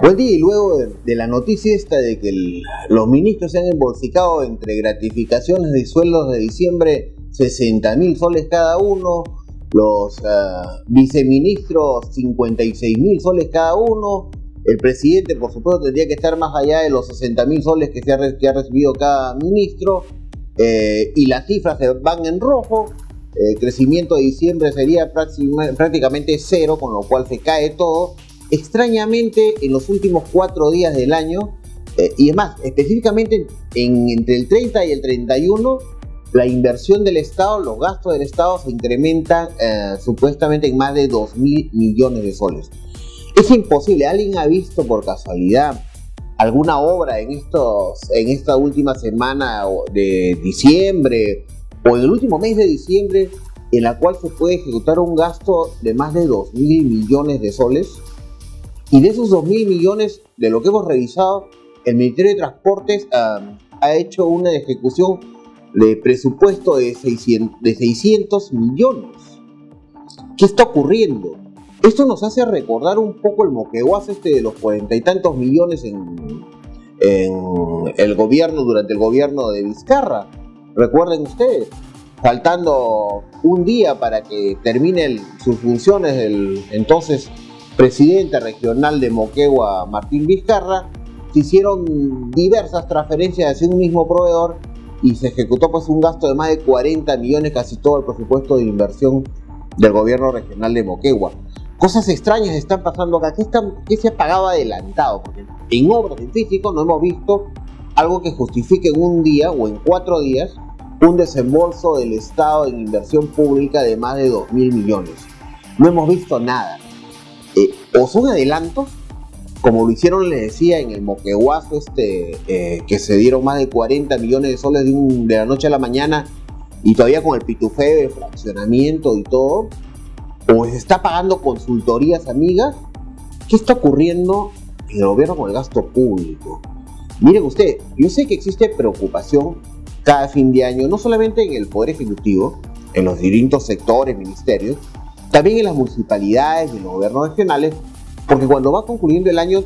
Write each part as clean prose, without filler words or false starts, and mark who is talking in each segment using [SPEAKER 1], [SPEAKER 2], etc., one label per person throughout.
[SPEAKER 1] Buen día, y luego de la noticia esta de que los ministros se han embolsicado entre gratificaciones de sueldos de diciembre 60.000 soles cada uno, los viceministros 56.000 soles cada uno, el presidente por supuesto tendría que estar más allá de los 60.000 soles que ha recibido cada ministro, y las cifras van en rojo. El crecimiento de diciembre sería prácticamente cero, con lo cual se cae todo. Extrañamente, en los últimos 4 días del año, y es más, específicamente entre el 30 y el 31, la inversión del Estado, los gastos del Estado se incrementan supuestamente en más de 2.000 millones de soles. Es imposible. ¿Alguien ha visto por casualidad alguna obra en esta última semana de diciembre o en el último mes de diciembre en la cual se puede ejecutar un gasto de más de 2.000 millones de soles? Y de esos 2.000 millones, de lo que hemos revisado, el Ministerio de Transportes ha hecho una ejecución de presupuesto de 600 millones. ¿Qué está ocurriendo? Esto nos hace recordar un poco el moqueguazo de los 40 y tantos millones en el gobierno, durante el gobierno de Vizcarra. Recuerden ustedes, faltando un día para que termine sus funciones el entonces presidente regional de Moquegua, Martín Vizcarra, se hicieron diversas transferencias hacia un mismo proveedor y se ejecutó un gasto de más de 40 millones, casi todo el presupuesto de inversión del gobierno regional de Moquegua. Cosas extrañas están pasando acá. ¿Qué se ha pagado adelantado? Porque en obras en físico no hemos visto algo que justifique en un día o en 4 días un desembolso del Estado en inversión pública de más de 2.000 millones. No hemos visto nada. O son adelantos, como lo hicieron, les decía, en el moqueguazo que se dieron más de 40 millones de soles de la noche a la mañana, y todavía con el pitufeo de fraccionamiento y todo, o se está pagando consultorías amigas. ¿Qué está ocurriendo en el gobierno con el gasto público? Miren usted, yo sé que existe preocupación cada fin de año, no solamente en el Poder Ejecutivo, en los distintos sectores, ministerios, también en las municipalidades y en los gobiernos regionales, porque cuando va concluyendo el año,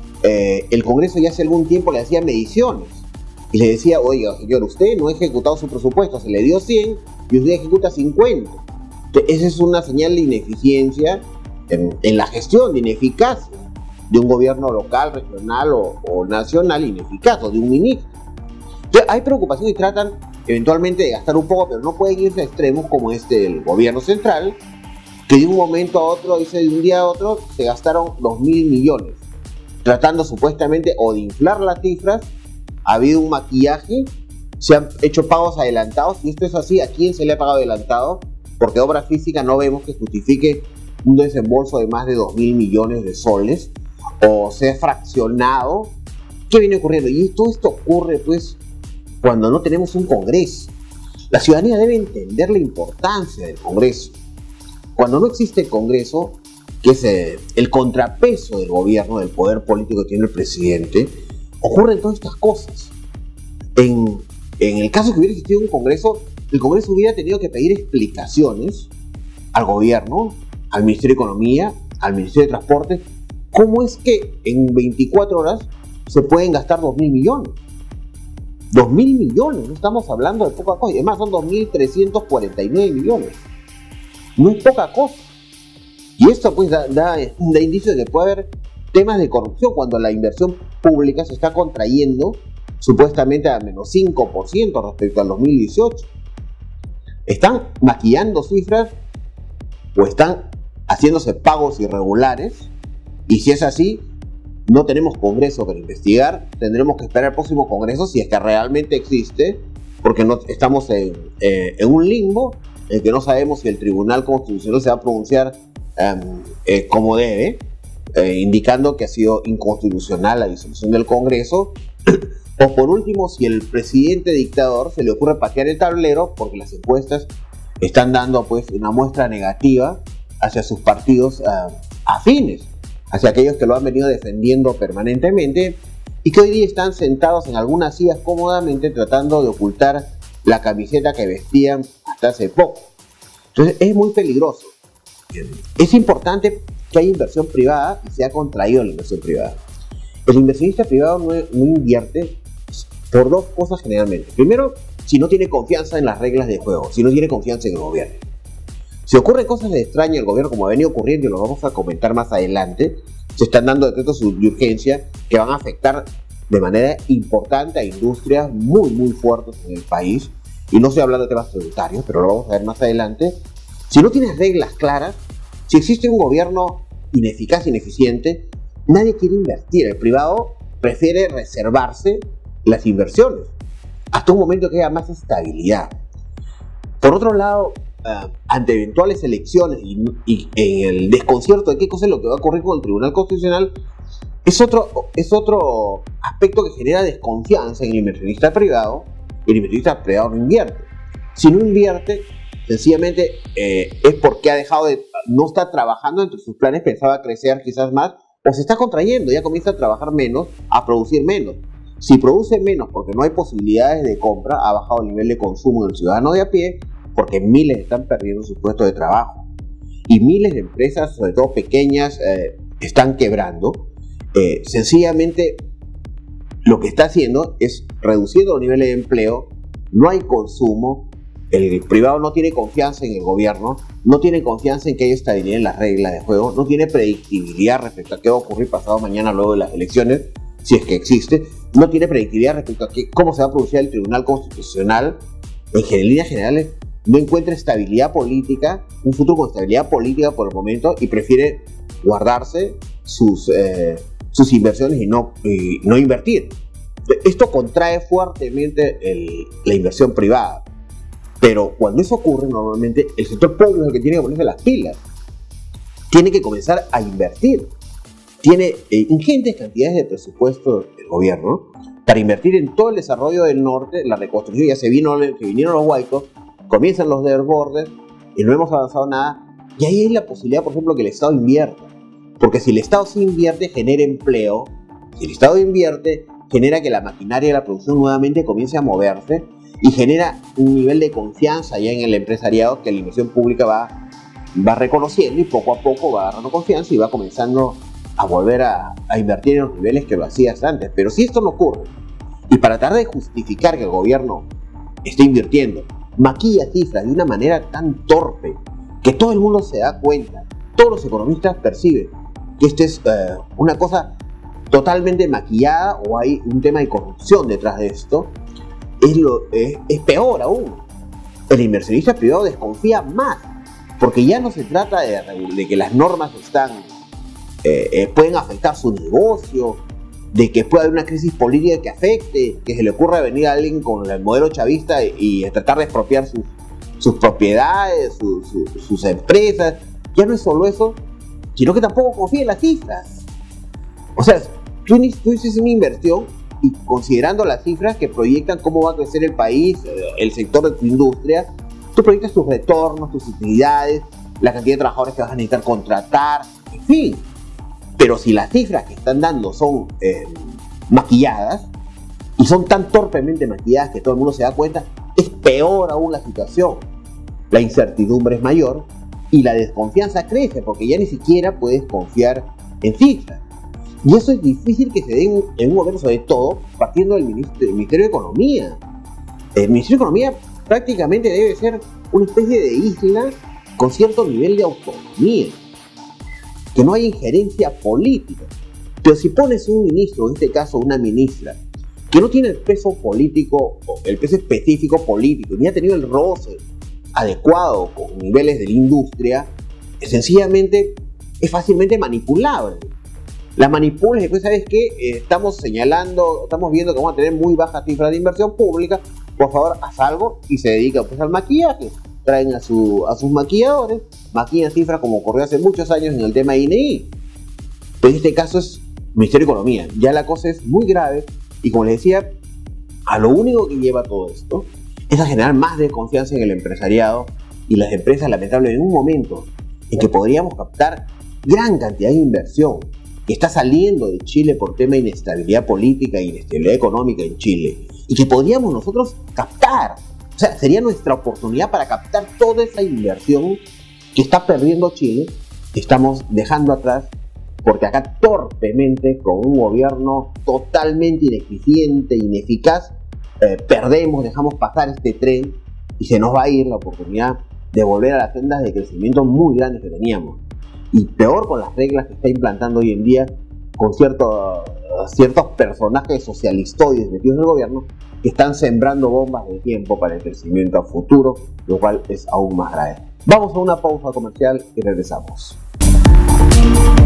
[SPEAKER 1] el Congreso ya hace algún tiempo le hacía mediciones y le decía: oiga, señor, usted no ha ejecutado su presupuesto, se le dio 100 y usted ejecuta 50. Entonces, esa es una señal de ineficiencia en la gestión, de ineficacia de un gobierno local, regional o nacional, ineficaz, o de un ministro. Entonces, hay preocupación y tratan eventualmente de gastar un poco, pero no pueden irse a extremos como el gobierno central, que de un momento a otro, de un día a otro, se gastaron 2.000 millones, tratando supuestamente o de inflar las cifras. Ha habido un maquillaje, se han hecho pagos adelantados, y esto es así. ¿A quién se le ha pagado adelantado? Porque obra física no vemos que justifique un desembolso de más de 2.000 millones de soles, o se ha fraccionado. ¿Qué viene ocurriendo? Y todo esto ocurre cuando no tenemos un Congreso. La ciudadanía debe entender la importancia del Congreso. Cuando no existe el Congreso, que es el contrapeso del gobierno, del poder político que tiene el presidente, ocurren todas estas cosas. En el caso que hubiera existido un Congreso, el Congreso hubiera tenido que pedir explicaciones al gobierno, al Ministerio de Economía, al Ministerio de Transporte, cómo es que en 24 horas se pueden gastar 2.000 millones. 2.000 millones, no estamos hablando de poca cosa. Además, son 2.349 millones. No es poca cosa. Y esto da indicio de que puede haber temas de corrupción cuando la inversión pública se está contrayendo supuestamente a menos 5% respecto al 2018. ¿Están maquillando cifras o están haciéndose pagos irregulares? Y si es así, no tenemos Congreso para investigar. Tendremos que esperar al próximo Congreso, si es que realmente existe, porque estamos en un limbo en el que no sabemos si el Tribunal Constitucional se va a pronunciar como debe, indicando que ha sido inconstitucional la disolución del Congreso, o por último, si el presidente dictador se le ocurre patear el tablero, porque las encuestas están dando una muestra negativa hacia sus partidos afines, hacia aquellos que lo han venido defendiendo permanentemente y que hoy día están sentados en algunas sillas cómodamente tratando de ocultar la camiseta que vestían hasta hace poco. Entonces es muy peligroso. Es importante que haya inversión privada y se ha contraído la inversión privada. El inversionista privado no invierte por dos cosas generalmente. Primero, si no tiene confianza en las reglas de juego, si no tiene confianza en el gobierno. Si ocurren cosas de extraño el gobierno, como ha venido ocurriendo y lo vamos a comentar más adelante, se están dando decretos de urgencia que van a afectar de manera importante a industrias muy fuertes en el país. Y no estoy hablando de temas tributarios, pero lo vamos a ver más adelante. Si no tienes reglas claras, si existe un gobierno ineficaz, ineficiente, nadie quiere invertir. El privado prefiere reservarse las inversiones hasta un momento que haya más estabilidad. Por otro lado, ante eventuales elecciones y en el desconcierto de qué cosa es lo que va a ocurrir con el Tribunal Constitucional, es otro aspecto que genera desconfianza en el inversionista privado. El inversionista privado no invierte. Si no invierte, sencillamente es porque no está trabajando entre sus planes, pensaba crecer quizás más, o se está contrayendo, ya comienza a trabajar menos, a producir menos. Si produce menos porque no hay posibilidades de compra, ha bajado el nivel de consumo del ciudadano de a pie, porque miles están perdiendo sus puestos de trabajo. Y miles de empresas, sobre todo pequeñas, están quebrando. Sencillamente lo que está haciendo es reduciendo los niveles de empleo, no hay consumo, el privado no tiene confianza en el gobierno, no tiene confianza en que haya estabilidad en las reglas de juego, no tiene predictibilidad respecto a qué va a ocurrir pasado mañana luego de las elecciones, si es que existe, no tiene predictibilidad respecto a cómo se va a producir el Tribunal Constitucional. En líneas generales no encuentra estabilidad política, un futuro con estabilidad política por el momento, y prefiere guardarse sus inversiones y no invertir. Esto contrae fuertemente la inversión privada. Pero cuando eso ocurre, normalmente el sector público es el que tiene que ponerse las pilas. Tiene que comenzar a invertir. Tiene ingentes cantidades de presupuesto del gobierno para invertir en todo el desarrollo del norte, la reconstrucción. Ya se vinieron los huaicos, comienzan los desbordes y no hemos avanzado nada. Y ahí hay la posibilidad, por ejemplo, que el Estado invierta. Porque si el Estado sí invierte, genera empleo. Si el Estado invierte, genera que la maquinaria de la producción nuevamente comience a moverse y genera un nivel de confianza ya en el empresariado que la inversión pública va reconociendo, y poco a poco va agarrando confianza y va comenzando a volver a invertir en los niveles que lo hacías antes. Pero si esto no ocurre, y para tratar de justificar que el gobierno esté invirtiendo, maquilla cifras de una manera tan torpe que todo el mundo se da cuenta, todos los economistas perciben que esto es una cosa totalmente maquillada, o hay un tema de corrupción detrás de esto, es peor aún. El inversionista privado desconfía más, porque ya no se trata de que las normas pueden afectar su negocio, de que pueda haber una crisis política que afecte, que se le ocurra venir a alguien con el modelo chavista y tratar de expropiar sus propiedades, sus empresas. Ya no es solo eso, sino que tampoco confía en las cifras. O sea, tú hiciste una inversión y considerando las cifras que proyectan cómo va a crecer el país, el sector de tu industria, tú proyectas tus retornos, tus utilidades, la cantidad de trabajadores que vas a necesitar contratar, en fin. Pero si las cifras que están dando son maquilladas, y son tan torpemente maquilladas que todo el mundo se da cuenta, es peor aún la situación. La incertidumbre es mayor y la desconfianza crece, porque ya ni siquiera puedes confiar en cifras. Y eso es difícil que se dé en un gobierno, sobre todo partiendo del Ministerio de Economía. El Ministerio de Economía prácticamente debe ser una especie de isla con cierto nivel de autonomía, que no hay injerencia política. Pero si pones un ministro, en este caso una ministra, que no tiene el peso político, el peso específico político, ni ha tenido el roce adecuado con niveles de la industria, sencillamente es fácilmente manipulable. La manipulas y después, ¿sabes qué? Estamos viendo que vamos a tener muy bajas cifras de inversión pública, por favor, haz algo, y se dedica pues al maquillaje. Traen a sus maquilladores, maquillan cifras como ocurrió hace muchos años en el tema de INEI. Pero en este caso es Ministerio de Economía. Ya la cosa es muy grave y, como les decía, a lo único que lleva todo esto es a generar más desconfianza en el empresariado, y las empresas, lamentablemente, en un momento en que podríamos captar gran cantidad de inversión que está saliendo de Chile por tema de inestabilidad política e inestabilidad económica en Chile, y que podríamos nosotros captar. O sea, sería nuestra oportunidad para captar toda esa inversión que está perdiendo Chile, que estamos dejando atrás porque acá torpemente, con un gobierno totalmente ineficiente, ineficaz, dejamos pasar este tren y se nos va a ir la oportunidad de volver a las sendas de crecimiento muy grandes que teníamos. Y peor con las reglas que está implantando hoy en día, con ciertos personajes socialistoides metidos en el gobierno que están sembrando bombas de tiempo para el crecimiento a futuro, lo cual es aún más grave. Vamos a una pausa comercial y regresamos.